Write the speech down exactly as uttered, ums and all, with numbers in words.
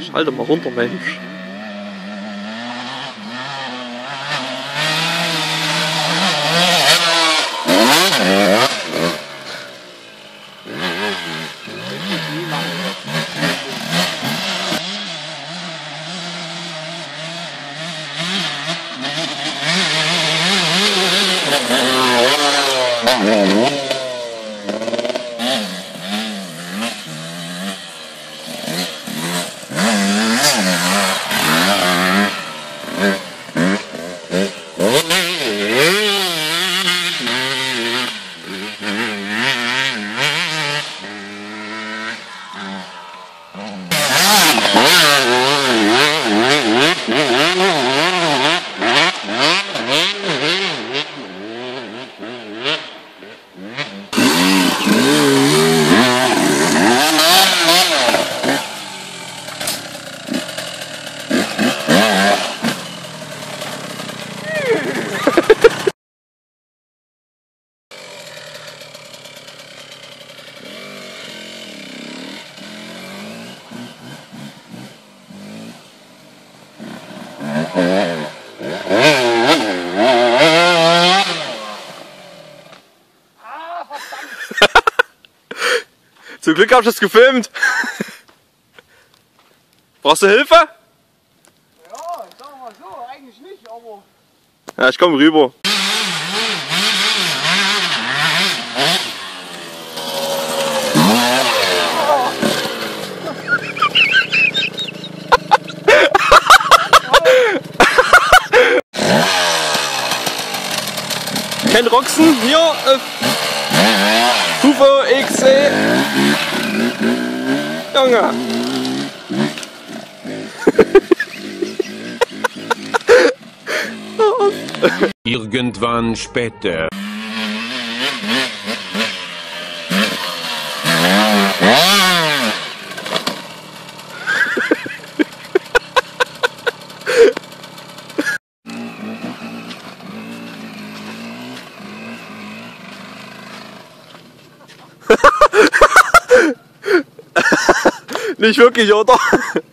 Schalte mal runter, Mensch. Zum Glück hab ich das gefilmt. Brauchst du Hilfe? Ja, sag mal so, eigentlich nicht, aber... Ja, ich komm rüber. Kein Roxen, hier, äh, Tufo X E. Junge. Irgendwann später. Nicht wirklich, oder?